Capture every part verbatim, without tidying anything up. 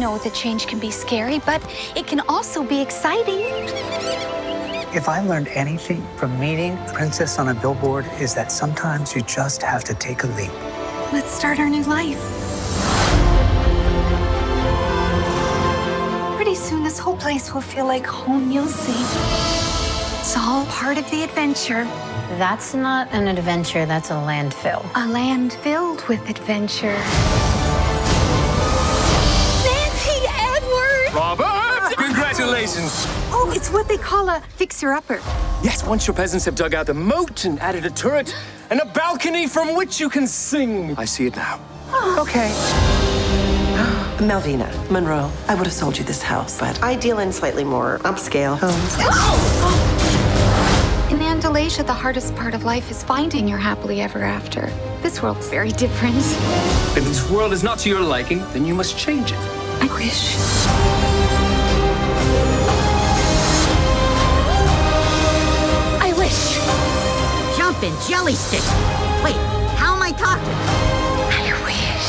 know that change can be scary, but it can also be exciting. If I learned anything from meeting a princess on a billboard, is that sometimes you just have to take a leap. Let's start our new life. Pretty soon, this whole place will feel like home, you'll see. It's all part of the adventure. That's not an adventure, that's a landfill. A land filled with adventure. Nancy Edward! Robert! Congratulations! Oh, it's what they call a fixer-upper. Yes, once your peasants have dug out the moat and added a turret and a balcony from which you can sing. I see it now. Oh. Okay. Melvina, Monroe, I would have sold you this house, but I deal in slightly more upscale homes. In Andalasia, the hardest part of life is finding your happily ever after. This world's very different. If this world is not to your liking, then you must change it. I wish. I wish. Jumping jelly sticks. Wait, how am I talking? I wish.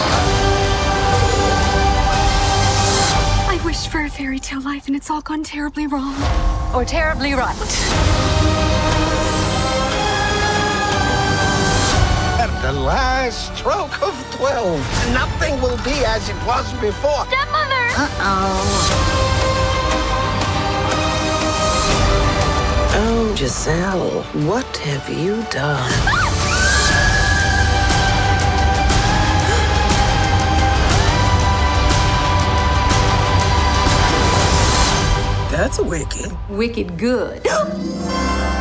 I wished for a fairy tale life, and it's all gone terribly wrong. Or terribly right. At the last stroke of twelve, nothing will be as it was before. Stepmother! Uh-oh. Oh, Giselle, what have you done? That's wicked. Wicked good.